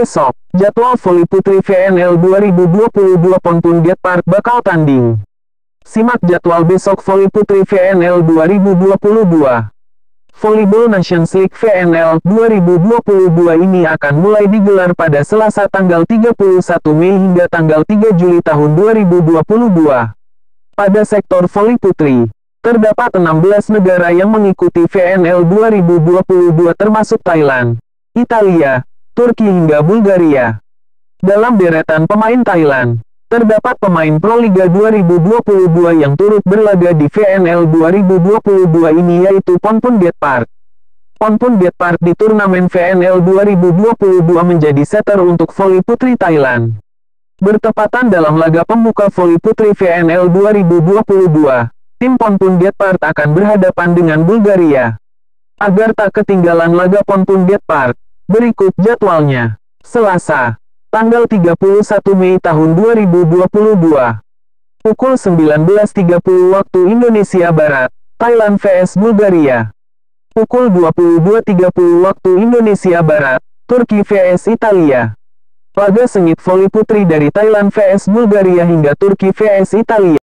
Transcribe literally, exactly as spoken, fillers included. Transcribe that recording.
Besok, jadwal voli putri V N L dua ribu dua puluh dua Ponpun Gate Park bakal tanding. Simak jadwal besok voli putri V N L dua ribu dua puluh dua. Volleyball Nations League V N L dua ribu dua puluh dua ini akan mulai digelar pada Selasa tanggal tiga puluh satu Mei hingga tanggal tiga Juli tahun dua ribu dua puluh dua. Pada sektor voli putri, terdapat enam belas negara yang mengikuti V N L dua ribu dua puluh dua termasuk Thailand, Italia, Turki hingga Bulgaria. Dalam deretan pemain Thailand, terdapat pemain Pro Liga dua ribu dua puluh dua yang turut berlaga di V N L dua ribu dua puluh dua ini yaitu Ponpun Gate Park. Ponpun Gate Park di turnamen V N L dua ribu dua puluh dua menjadi setter untuk voli putri Thailand. Bertepatan dalam laga pembuka voli putri V N L dua ribu dua puluh dua, tim Ponpun Gate Park akan berhadapan dengan Bulgaria. Agar tak ketinggalan laga Ponpun Gate Park, berikut jadwalnya. Selasa, tanggal tiga puluh satu Mei tahun dua ribu dua puluh dua. Pukul sembilan belas tiga puluh waktu Indonesia Barat, Thailand vs Bulgaria. Pukul dua puluh dua tiga puluh waktu Indonesia Barat, Turki vs Italia. Laga sengit voli putri dari Thailand vs Bulgaria hingga Turki vs Italia.